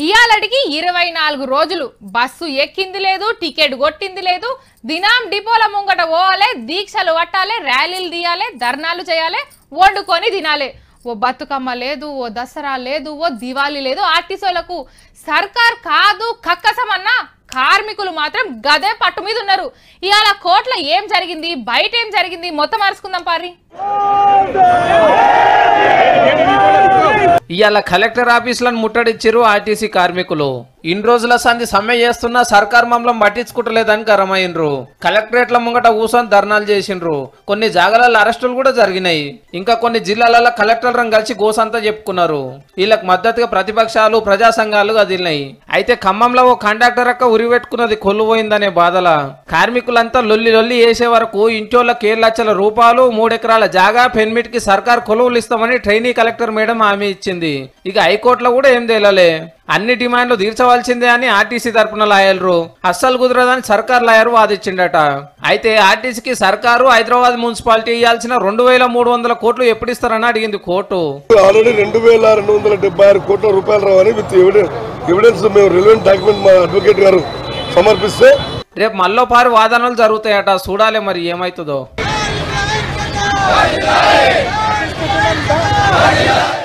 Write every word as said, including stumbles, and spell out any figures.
ఇయాలటికి ఇరవై నాలుగు రోజులు బస్సు ఎక్కింది లేదు, టికెట్ కొట్టింది లేదు. దినాం డిపోల ముంగట పోవాలే, దీక్షలు పట్టాలే, ర్యాలీలు తీయాలే, ధర్నాలు చేయాలే, వండుకొని తినాలే. ఓ బతుకమ్మ లేదు, ఓ దసరా లేదు, ఓ దివాళీ లేదు. ఆర్టీసీలకు సర్కార్ కాదు కక్కసమన్నా కార్మికులు మాత్రం గదే పట్టు మీద ఉన్నారు. ఇవాళ కోట్ల ఏం జరిగింది, బయట ఏం జరిగింది మొత్తం అరుచుకుందాం పారి. ఇవాళ కలెక్టర్ ఆఫీసులను ముట్టడిచ్చారు ఆర్టీసీ కార్మికులు. ఇన్ని రోజుల సంధి సమ్మె చేస్తున్నా సర్కార్ మమ్మల్ని పట్టించుకుంటలేదని గరమైనరు. కలెక్టరేట్ల ముంగట కూర్చొని ధర్నాలు చేసిండ్రు. కొన్ని జాగాలలో అరెస్టులు కూడా జరిగినాయి. ఇంకా కొన్ని జిల్లాలలో కలెక్టర్లను కలిసి గోసంతా చెప్పుకున్నారు. వీళ్ళకి మద్దతుగా ప్రతిపక్షాలు, ప్రజా సంఘాలు కదిలినాయి. అయితే ఖమ్మంలో ఓ కండక్టర్ అక్క ఉరిపెట్టుకున్నది కొల్లుపోయిందనే బాధల కార్మికులంతా లొల్లి లొల్లి వేసే వరకు ఇంటోళ్ళకి ఏడు లక్షల రూపాయలు, మూడెకరాల జాగా పెన్మిట్ కి సర్కార్ కొలువులు ఇస్తామని ట్రైనీ కలెక్టర్ మేడం హామీ ఇచ్చింది. ఇక హైకోర్టులో కూడా ఏం తేలలే. అన్ని డిమాండ్లు తీర్చవలసిందే అని ఆర్టీసీ తరపున లాయర్లు, అస్సలు కుదరదని సర్కార్ లాయర్ వాదించిండట. అయితే ఆర్టీసీకి సర్కారు హైదరాబాద్ మున్సిపాలిటీ ఇవ్వాల్సిన రెండు వేల మూడు వందల కోట్లు ఎప్పుడు ఇస్తారని అడిగింది కోర్టు. ఆల్రెడీ రెండు వేల రెండు వందల డెబ్బై ఆరు కోట్ల రూపాయలు రావని విత్ ఎవిడెన్స్ మేము రిలవెంట్ డాక్యుమెంట్ మా అడ్వకేట్ గారు సమర్పిస్తే రేపు మళ్ళీ పారి వాదనలు జరుగుతాయట. చూడాలి మరి ఏమైతుందో.